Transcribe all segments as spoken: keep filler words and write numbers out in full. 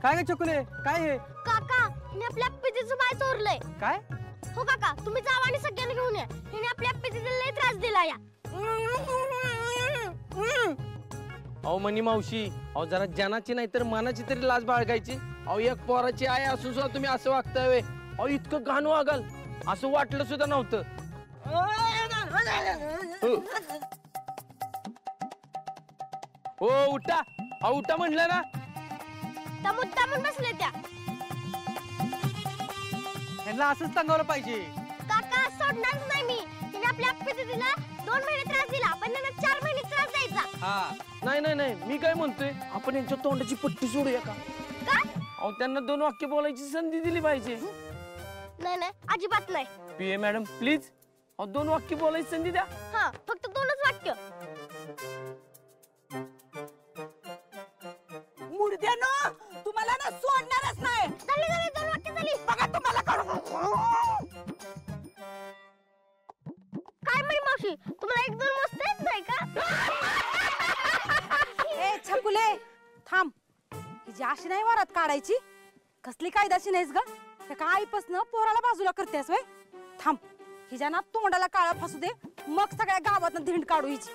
काय ग चकुले काय हे? काका हिने आपल्या पितीचं पाय चोरलंय. काय? हो काका तुम्ही जावा आणि सगळ्यांना घेऊन या. हिने आपल्या पितीला लय त्रास दिला या. अहो मनी मावशी, अहो जरा जनाची नाही तर मनाची तरी लाज बाळगायची. अहो एक पोराची आई असून सुद्धा तुम्ही असं वागताय. अहो इतकं घाण वागाल असं वाटलं सुद्धा नव्हतं. हो उठा, अहो उठा म्हणलं ना. त्या मुद्दामून बसले त्या. ह्यांना असंच सांगावलं पाहिजे. काका सोडणारच नाही मी. हिने आपल्या पितीला दोन महिने त्रास दिला पण त्यांना चार महिने त्रास द्यायचा. हा नाही नाही नाही मी काय म्हणतोय आपण यांच्या तोंडाची पट्टी सोडूया का? काय? अहो त्यांना दोन वाक्य बोलायची संधी दिली पाहिजे. नाही नाही अजिबात नाही. पीए मॅडम प्लीज अहो दोन वाक्य बोलायची संधी द्या. हा फक्त दोनच वाक्य. मुर्द्यानो तुम्हाला ना सोडणारच नाही. झाली झाली दोन वाक्य झाली. बघा तुम्हाला काय म्हणे मावशी तुम्हाला एक दोन मस्त येत नाही का? ए छकुले थांब. ही जी अशी नाही वरात काढायची. कसली कायदाची नाहीस ग. त्या का आईपासनं पोराला बाजूला करतेस वय. थांब हिच्या ना तोंडाला काळा फासू दे मग सगळ्या गावातनं धिंड काढू हिची.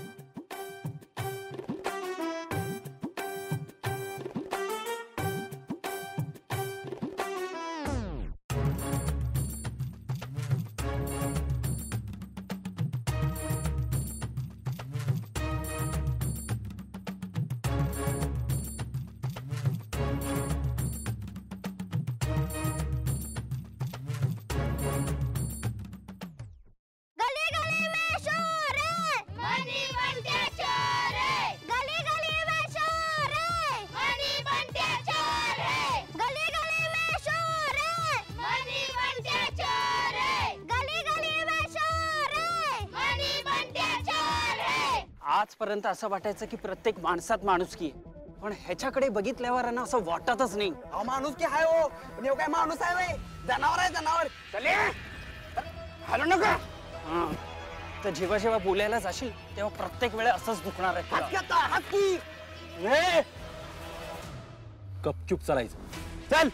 आजपर्यंत असं वाटायचं की प्रत्येक माणसात माणुसकी आहे पण ह्याच्याकडे बघितल्यावर ना असं वाटतच नाही. माणुसकी हाय हो पण काय माणूस आहे वय जनावर आहे जनावर. चले हॅलो नका. तर जेव्हा जेव्हा बोलायला जाशील तेव्हा प्रत्येक वेळा असंच दुखणार आहे. गपचूप चालायचं. चल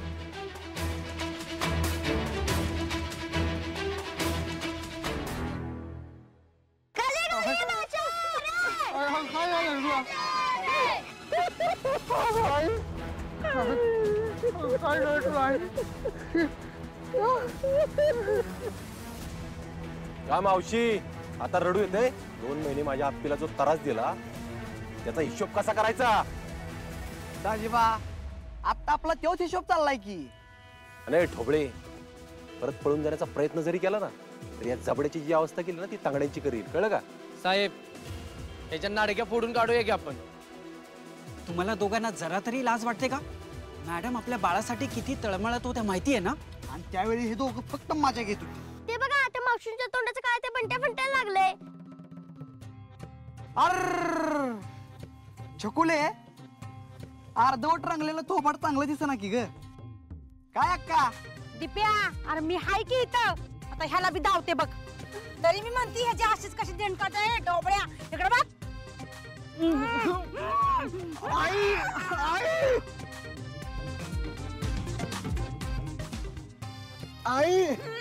का मावशी आता रडू येते. दोन महिने माझ्या आप्पीला जो त्रास दिला त्याचा हिशोब कसा करायचा? दाजीबा आता आपला तोच हिशोब चाललाय की. अरे ठोबळे परत पळून जाण्याचा प्रयत्न जरी केला ना तर या जबड्याची जी अवस्था केली ना ती तांगड्यांची करील. कळलं का साहेब? याच्या नाडक्या फोडून काढूया की आपण. तुम्हाला दोघांना जरा तरी लाज वाटते का? मॅडम आपल्या बाळासाठी किती तळमळत होत्या माहितीये ना. आणि त्यावेळी हे दोघं फक्त मजा घेत होते. ते बघा आता मावशींच्या तोंडाचं काय ते बंट्या फंट्याला लागले. अर छकुले अर्धवट रंगलेलं थोबाड चांगलं दिसना की ग. काय अक्का? दिप्या अरे मी हाय की इथं. आता ह्याला बी धावते बघ. तरी मी म्हणते ह्याची अशीच कशी देणकात आहे डोबळ्या. इकडे बघ. आई आई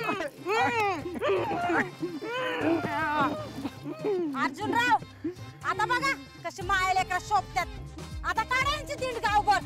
अर्जुनराव आता बघा कशी मायले का शोभत्यात. आता काढायची दीड गावभर.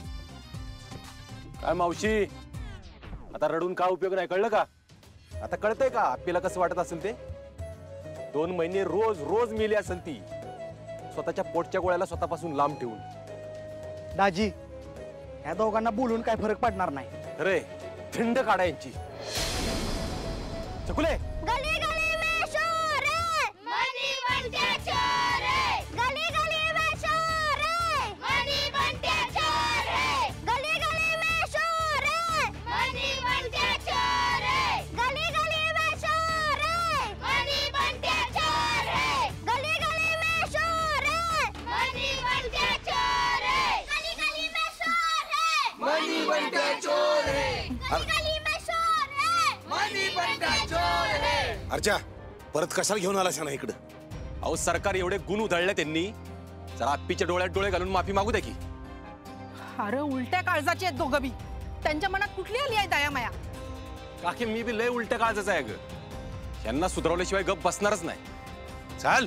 काय मावशी आता रडून का उपयोग नाही. कळलं का? आता कळतंय का आप्पीला कसं वाटत असेल ते? दोन महिने रोज रोज मेली असेल ती स्वतःच्या पोटच्या गोळ्याला स्वतःपासून लांब ठेवून. दाजी या दोघांना बोलून काय फरक पडणार नाही. अरे थिंड काढायची. चकुले गली गली में शोर है मनी बंट्या चोर है. गली गली में शोर है मनी बंट्या चोर है. गली गली में शोर है मनी बंट्या चोर है. गली गली में शोर है मनी बंट्या चोर है. गली गली में शोर है मनी बंट्या चोर है. गली गली में शोर है मनी बंट्या चोर है. गली में शोर है मनी बंट्या चोर है. अर्जा परत कशाला घेऊन आलास ना इकडं? अहो सरकार एवढे गुण उधळले त्यांनी. जरा आप्पीच्या डोळ्यात डोळे घालून माफी मागू द्या की. अरे उलट्या काळजाचे आहेत दोघं बी. त्यांच्या मनात कुठली आली आहे दया माया? काकी मी बी लय उलट्या काळजाचा आहे ग. यांना सुधारवल्याशिवाय गप बसणारच नाही. चाल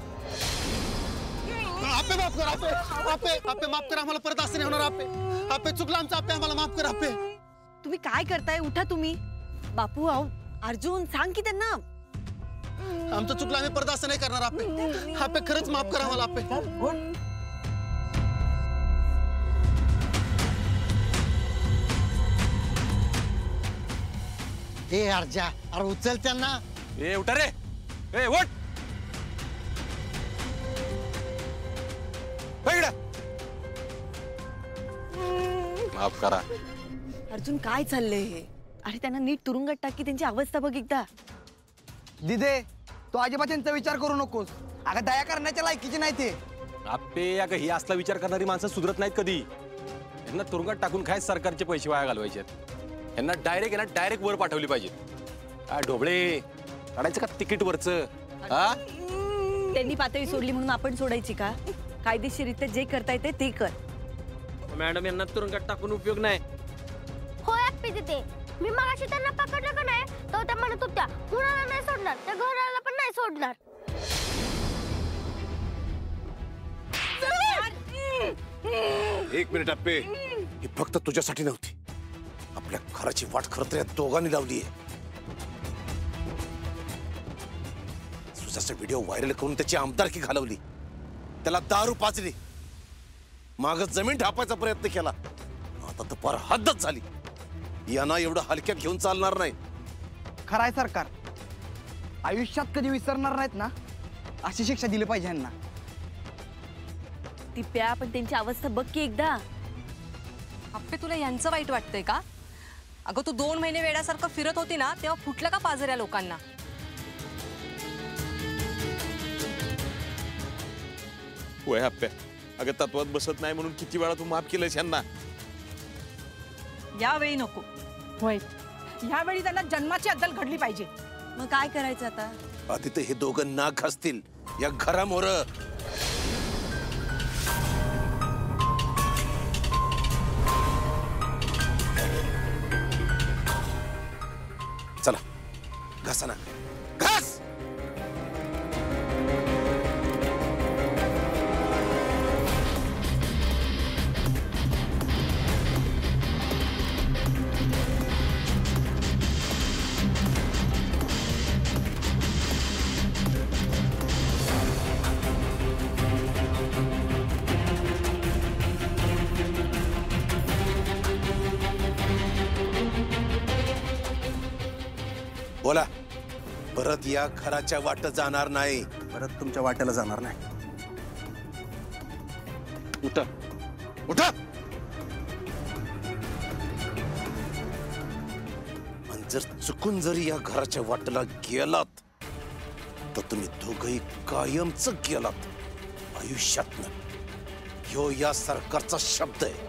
आपे माफ कर. आपे आपे आपे माफ कर. आम्हाला परत असं नाही होणार. आपे आपे चुकलं आमचं. आपे आम्हाला माफ कर. आपे तुम्ही काय करताय? उठा तुम्ही. बापू आहो अर्जुन सांग की त्यांना. आमचं चुकलं. आम्ही परत असं नाही करणार. आपे आपे खरंच माफ करा आम्हाला. आपे ए अर्जा, अरे उचल त्यांना. ए उठा रे. ए उठ. इकडे. माफ करा. अर्जुन काय चाललंय हे? अरे त्यांना नीट तुरुंगात टाकी. त्यांची अवस्था बघ एकदा. दिदे तो अजिबात त्यांचा विचार करू नकोस. अगं दया करण्याच्या लायकीची नाही ते. आपे अगं ही असला विचार करणारी माणसं सुधरत नाहीत कधी. यांना तुरुंगात टाकून काय सरकारचे पैसे वाया घालवायचे आहेत. यांना डायरेक्ट यांना डायरेक्ट वर पाठवली पाहिजे. काय ढोबळे काढायचं का तिकीट वरचं? हा त्यांनी पातळी सोडली म्हणून आपण सोडायची का? कायदेशीरित्या जे करता येते ते कर. मॅडम यांना तुरुंगात टाकून उपयोग नाही. हो आप्पी तिथे मी मगाशी त्यांना पकडलं का नाही तर त्या म्हणत होत्या कुणाला नाही सोडणार, त्या घराला पण नाही सोडणार. एक मिनिट अप्पे, ही फक्त तुझ्यासाठी नव्हती. आपल्या घराची वाट खरं तर या दोघांनी लावली आहे. सुजाचा व्हिडिओ व्हायरल करून त्याची आमदारकी घालवली, त्याला दारू पाजली, माग जमीन ढापायचा प्रयत्न केला. आता तर फार हद्दच झाली. यांना एवढं हलक्यात घेऊन चालणार नाही. खराय सरकार आयुष्यात कधी विसरणार नाहीत ना, अशी शिक्षा दिली पाहिजे यांना. ती प्या पण त्यांची अवस्था बघ की एकदा. अप्पे तुला यांचं वाईट वाटतंय का? अगं तू दोन महिने वेड्यासारखं फिरत होती ना तेव्हा फुटलं का पाजऱ्या लोकांना? वय अप्प्या, अगं तत्वात बसत नाही म्हणून किती वेळा तू माफ केलंस यांना. यावेळी नको. होय यावेळी त्यांना जन्माची अद्दल घडली पाहिजे. मग काय करायचं आता? आधी तर हे दोघं नाक घासतील या घरामोर. चला घासा ना, घास. बोला, परत या घराच्या वाट जाणार नाही. परत तुमच्या वाट्याला जाणार नाही. उठा उठा. आणि जर चुकून जरी या घराच्या वाटेला गेलात तर तुम्ही दोघही कायमच गेलात आयुष्यातनं. ह्यो या सरकारचा शब्द आहे.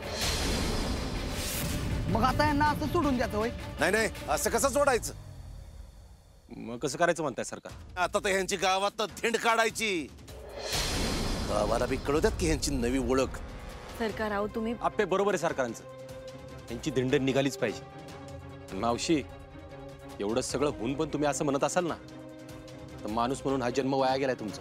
मग आता यांना असं सोडून द्यायचं होय? नाही नाही, असं कसं सोडायचं? मग कसं करायचं म्हणताय सरकार? आता तर ह्यांची गावात धिंड काढायची. गावाला बी कळू द्यात की ह्यांची नवी ओळख. सरकार आहो तुम्ही. आपे बरोबर आहे सरकारांचं. त्यांची धिंड निघालीच पाहिजे. मावशी, एवढं सगळं होऊन पण तुम्ही असं म्हणत असाल ना तर माणूस म्हणून हा जन्म वाया गेलाय तुमचा.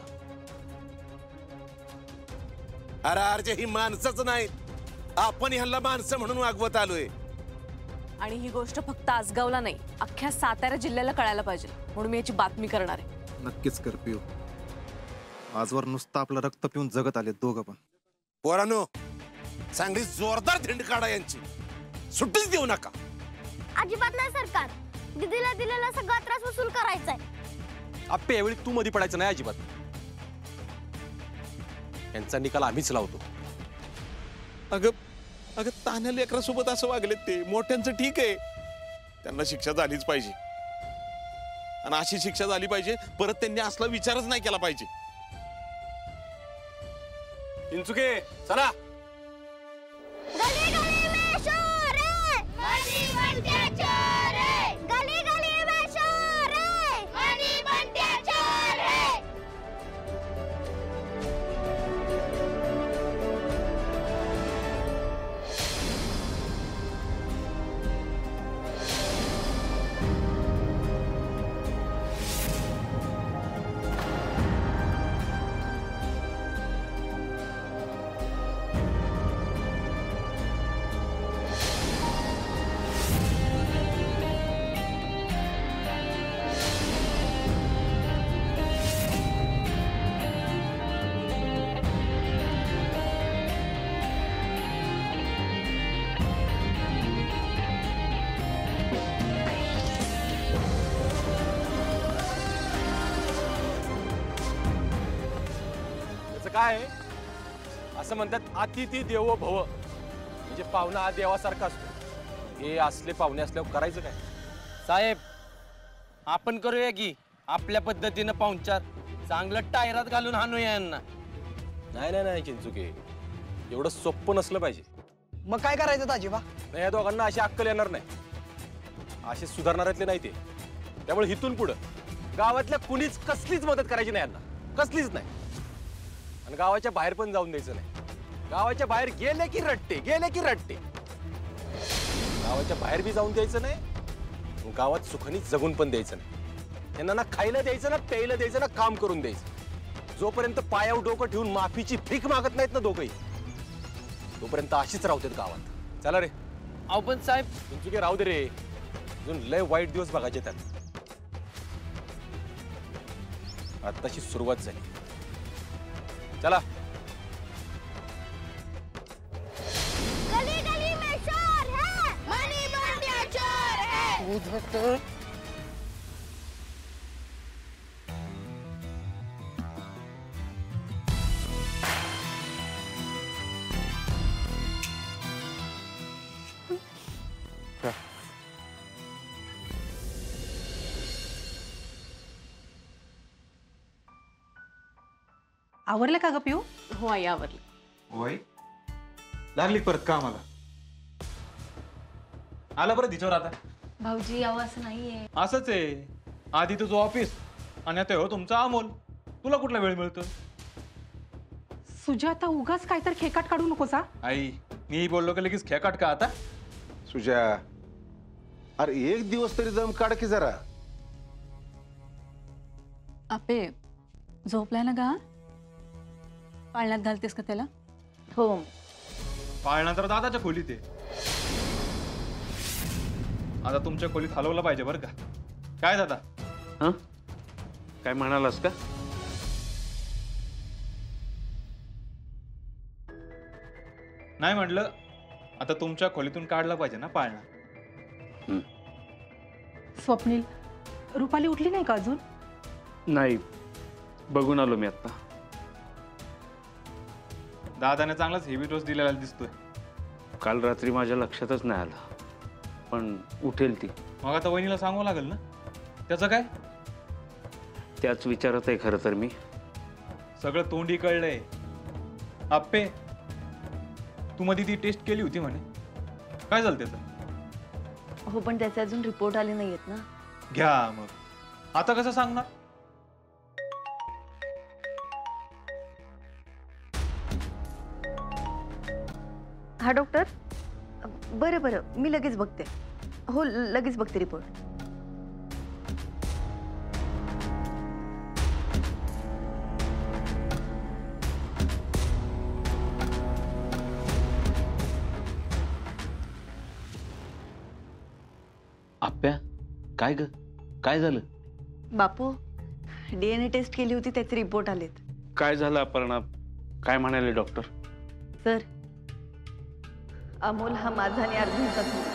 अरे अर्जे, ही माणसंच नाहीत, आपण ह्यांना माणसं म्हणून वागवत आलोय. आणि ही गोष्ट फक्त आसगावला नाही, अख्ख्या सातारा जिल्ह्याला कळायला पाहिजे म्हणून मी याची बातमी करणार आहे. नक्कीच कर पिऊ. आजवर नुसतं आपलं रक्त पिऊन जगत आले दोघं पण. पोरांनो, चांगली जोरदार धिंड काढा यांची, सुट्टीच देऊ नका. अजिबात नाही सरकार, दिदीला दिलेला सगळा त्रास वसूल करायचा आहे. आपे यावेळी तू मध्ये पडायचं नाही अजिबात. यांचा निकाल आम्हीच लावतो. अगं अगं तान्या लेकरासोबत असं वागलेत ते. मोठ्यांचं ठीक आहे, त्यांना शिक्षा झालीच पाहिजे. आणि अशी शिक्षा झाली पाहिजे, परत त्यांनी असला विचारच नाही केला पाहिजे. इंचुके चला. गली गली में शोर है, मनी बनते चोर है. गली गली में शोर है, मनी बनते चोर है. काय असं म्हणतात अतिथी देवो भव, म्हणजे पाहुणा हा देवासारखा असतो. हे असले पाहुणे असल्यावर करायचं काय? साहेब आपण करूया की आपल्या पद्धतीनं पाहुणचार, चांगलं टायरात घालून हाणूया यांना. नाही नाही नाही चिंचुके, एवढं सोपं नसलं पाहिजे. मग काय करायचं ताजीबा? नाही, या दोघांना अशी अक्कल येणार नाही, असे सुधारणाऱ्यातले नाही ते. त्यामुळे इथून पुढं गावातल्या कुणीच कसलीच मदत करायची नाही यांना, कसलीच नाही. आणि गावाच्या बाहेर पण जाऊन द्यायचं नाही. गावाच्या बाहेर गेले की रट्टे, गेले की रट्टे. गावाच्या बाहेर बी जाऊन द्यायचं नाही, गावात सुखाने जगून पण द्यायचं नाही. यांना ना खायला द्यायचं, ना प्यायला द्यायचं, ना काम करून द्यायचं. जोपर्यंत पायावर डोकं ठेवून माफीची भीक मागत नाहीत ना दोघंही, तोपर्यंत अशीच राहतात गावात. चला रे. अहो पण साहेब चिंचुके राहू दे रे, अजून लय वाईट दिवस बघायचे त्यात. आताची सुरुवात झाली. चला. गली गली में चोर है, मनी बंटिया चोर है. आवरलं का ग पिऊ? हो आई आवरली. होय, लागली परत का आम्हाला? आला परत तिच्यावर आता. भाऊजी अहो असं नाहीये. असंच आहे, आधी तुझं ऑफिस आणि आता हो तुमचा अमोल. तुला कुठला वेळ मिळतो? सुजाता उगाच काय तर खेकाट काढू नकोस हा. आई मी बोललो की लगेच खेकाट का आता? सुजा, अरे एक दिवस तरी दम काढ की जरा. आपे झोपलाय ना का? पाळण्यात घालतेस का त्याला? हो. पाळणा तर दादाच्या खोलीत आहे. आता तुमच्या खोलीत हलवलं पाहिजे बरं का? काय दादा? हा काय म्हणालास का? नाही म्हटलं, आता तुमच्या खोलीतून काढला पाहिजे ना पाळणा. स्वप्नील, रुपाली उठली नाही का अजून? नाही, बघून आलो मी आता. दादाने चांगलाच हेवी डोस दिलेला दिसतोय. काल रात्री माझ्या लक्षातच नाही आलं, पण उठेल ती. मग आता वहिनीला सांगावं लागेल ना. त्याचं काय? त्याच विचारत आहे खरं तर मी. सगळं तोंडी कळलंय. आप्पे, तू मध्ये ती टेस्ट केली होती म्हणे, काय झालं त्याचं? हो पण त्याचे अजून रिपोर्ट आले नाहीयेत ना. घ्या मग, आता कसं सांगणार? हा डॉक्टर, बरं बरं मी लगेच बघते. हो लगेच बघते रिपोर्ट. आप्या, काय ग, काय झालं? बापू, डीएनए टेस्ट केली होती, त्याचे रिपोर्ट आलेत. काय झालं अपर्णा? काय म्हणाले डॉक्टर? सर, अमोल हा माझा आणि अर्जुनचा मुलगा.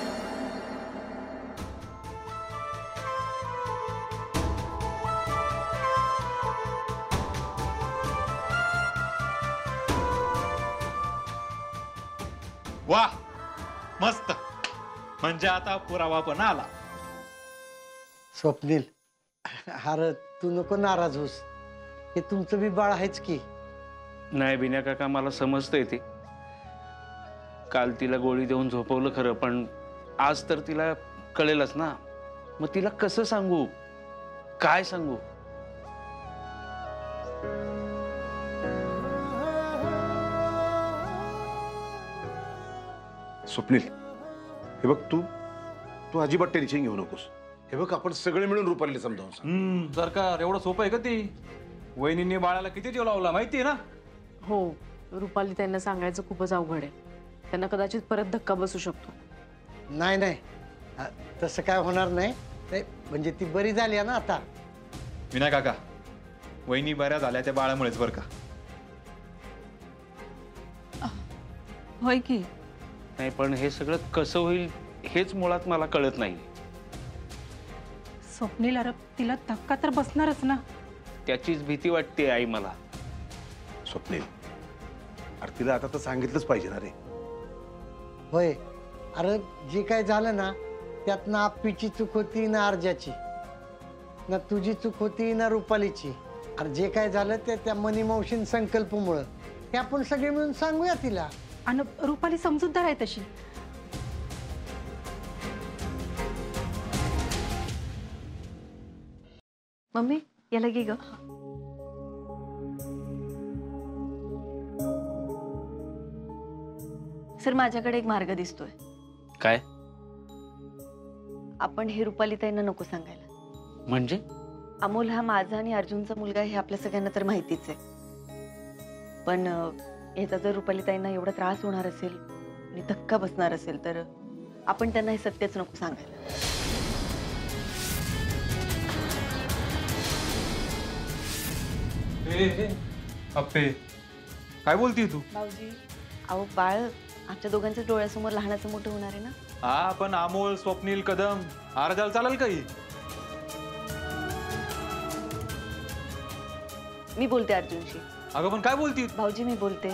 वा, मस्त. म्हणजे आता पुरावा पण आला. स्वप्नील, अरे तू नको नाराज होस, हे तुमचं बी बाळ आहेच की. नाही बिन्या काका, मला समजतंय ते. काल तिला गोळी देऊन झोपवलं खरं, पण आज तर तिला कळेलच ना. मग तिला कसं सांगू, काय सांगू? स्वप्नील, हे बघ, तू तू अजिबात टेन्शन घेऊ नकोस. हे बघ, आपण सगळे मिळून रुपालीला समजावून सांग. हम्म, सरकार एवढं सोपं आहे का ती? वहिनींनी बाळाला किती जीव लावला माहितीये ना. हो, रुपाली त्यांना सांगायचं खूपच अवघड आहे. त्यांना कदाचित परत धक्का बसू शकतो. नाही नाही, अ, तसं काय होणार नाही. ते म्हणजे ती बरी झाली आहे ना आता. विनायक काका, वहिनी बऱ्या झाल्या त्या बाळामुळेच बरं का. होय की. नाही, पण हे सगळं कसं होईल हेच मुळात मला कळत नाही. स्वप्नील, अरे तिला धक्का तर बसणारच ना. त्याचीच भीती वाटते आई मला. स्वप्नील, अरे तिला आता तर सांगितलंच पाहिजे ना रे. होय, अरे जे काय झालं ना त्यात ना आप्पीची चूक होती ना अर्जाची, ना तुझी चूक होती ना रुपालीची. अरे जे काय झालं ते त्या मनी मावशीन संकल्पमुळं. ते आपण सगळे मिळून सांगूया तिला. आणि रुपाली समजूतदार आहे तशी. मम्मी याला घे ग. सर माझ्याकडे एक मार्ग दिसतोय. काय आपण हे रुपाली ताईंना नको सांगायला. म्हणजे? अमोल हा माझा आणि अर्जुनचा मुलगा हे आपल्या सगळ्यांना तर माहितीच आहे. पण याचा जर रुपाली ताईंना एवढा त्रास होणार असेल आणि धक्का बसणार असेल तर आपण त्यांना हे सत्यच नको सांगायला. अप्पे काय बोलतीय तू? भाऊजी अहो बाळ आमच्या दोघांच्या डोळ्यासमोर लहानाचं मोठं होणार आहे ना. हा पण अमोल, स्वप्नील, कदम आरजाला चालेल काही? मी बोलते अर्जुनशी. अगं पण काय बोलती? भाऊजी मी बोलते.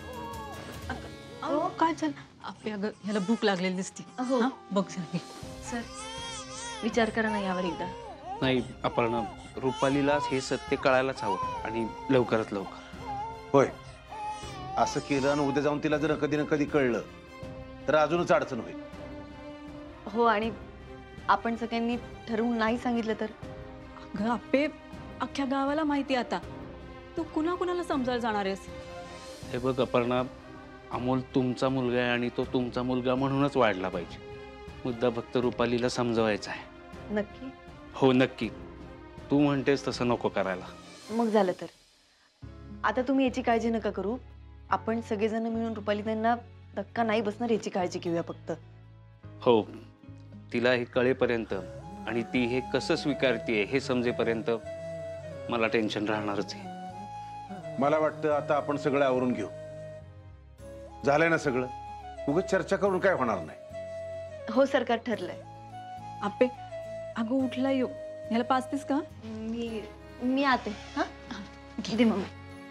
अहो काय झालं? आपल्या अगं ह्याला भूक लागलेली दिसते. हो बघ सर. सर विचार करा ना यावर एकदा. नाही अपर्णा, रुपालीला हे सत्य कळायलाच हवं आणि लवकरात लवकर. होय, असं केलं आणि उद्या जाऊन तिला जर कधी ना कधी कळलं तर अजूनच अडचण होईल. हो आणि आपण सगळ्यांनी ठरवून नाही सांगितलं तर? अगं आप्पे अख्ख्या गावाला माहिती आता. तू कुणा कुणाला समजायला जाणार आहेस? हे बघ अपर्णा, अमोल तुमचा मुलगा आहे आणि तो तुमचा मुलगा म्हणूनच वाढला पाहिजे. मुद्दा फक्त रुपालीला समजवायचा आहे. नक्की? हो नक्की. तू म्हणतेस तसं नको करायला. मग झालं तर. आता तुम्ही याची काळजी नका करू. आपण सगळेजण मिळून रुपाली त्यांना धक्का नाही बसणार याची काळजी घेऊया फक्त. हो, तिला हे कळेपर्यंत आणि ती हे कसं स्वीकारतीये हे समजेपर्यंत मला टेन्शन राहणारच आहे. मला वाटतं आता आपण सगळं आवरून घेऊ. झालंय ना सगळं? उगाच चर्चा करून काय होणार नाही. हो सरकार ठरलंय. आप्पे अगं उठला येऊ. याला पाचतेस का? मी मी आते. हा दे मम्मी.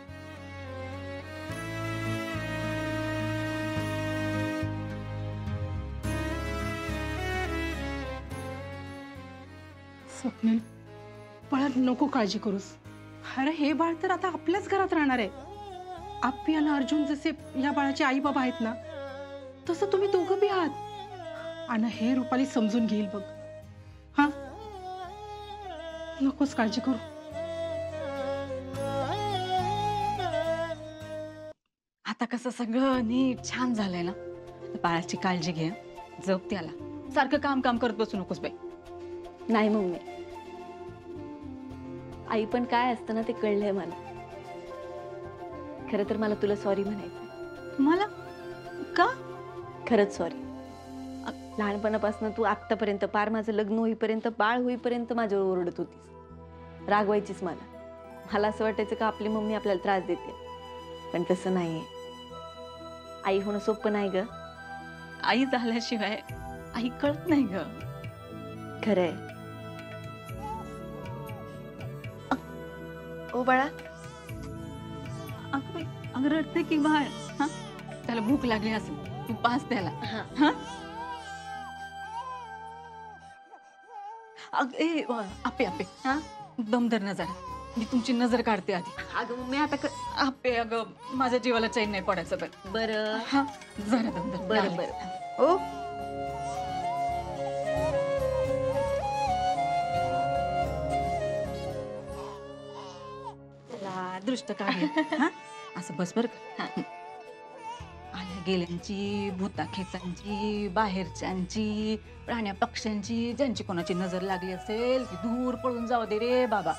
स्वप्नील बाळा नको काळजी करूस. अरे हे बाळ तर आता आपल्याच घरात राहणार आहे. आप्पी आणि अर्जुन जसे या बाळाचे आई बाबा आहेत ना तसं तुम्ही दोघं बी आहात. आणि हे रुपाली समजून घेईल बघ. हा नकोच काळजी करू. आता कसं सगळं नीट छान झालंय ना. बाळाची काळजी घे. जप त्याला. सारखं काम काम करत बसू नकोस बाई. नाही मम्मी, आई पण काय असतं ना ते कळलंय मला. खरं तर मला तुला सॉरी म्हणायचं. मला का? खरंच सॉरी. लहानपणापासून तू आत्तापर्यंत पार माझं लग्न होईपर्यंत बाळ होईपर्यंत माझ्यावर ओरडत होतीस, रागवायचीस मला. मला असं वाटायचं का आपली मम्मी आपल्याला त्रास देते, पण तसं नाहीये. आई होणं सोपं नाही ग. आई झाल्याशिवाय आई कळत नाही ग. खरंय. ओ बाळा, अगं बाई, अगं रडते की बाळ. हा त्याला भूक लागली असेल, तू पास त्याला. हा अग ए आपे आपे हा दम धर ना जरा. मी तुमची नजर काढते आधी. अगं मी आता आपे अगं माझ्या जीवाला चैन नाही पडायचं. बरं बरं हा जरा दम धर. बरं बरं. ओ दृष्ट काढ. असं बस बर का. आल्या गेल्यांची, भूता खेचांची, बाहेरच्यांची, प्राण्या पक्ष्यांची, ज्यांची कोणाची नजर लागली असेल ती दूर पळून जाऊ दे रे बाबा.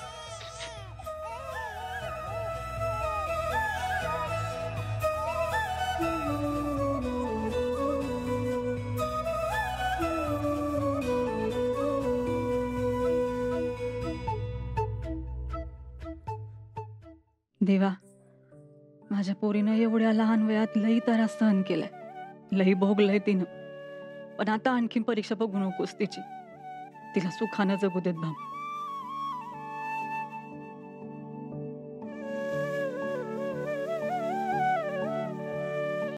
देवा, माझ्या पोरीनं एवढ्या लहान वयात लई त्रास सहन केलाय, लई भोगलंय तिनं. पण आता आणखीन परीक्षा बघू नकोस तिची. तिला सुखानं जगू देत बाबा.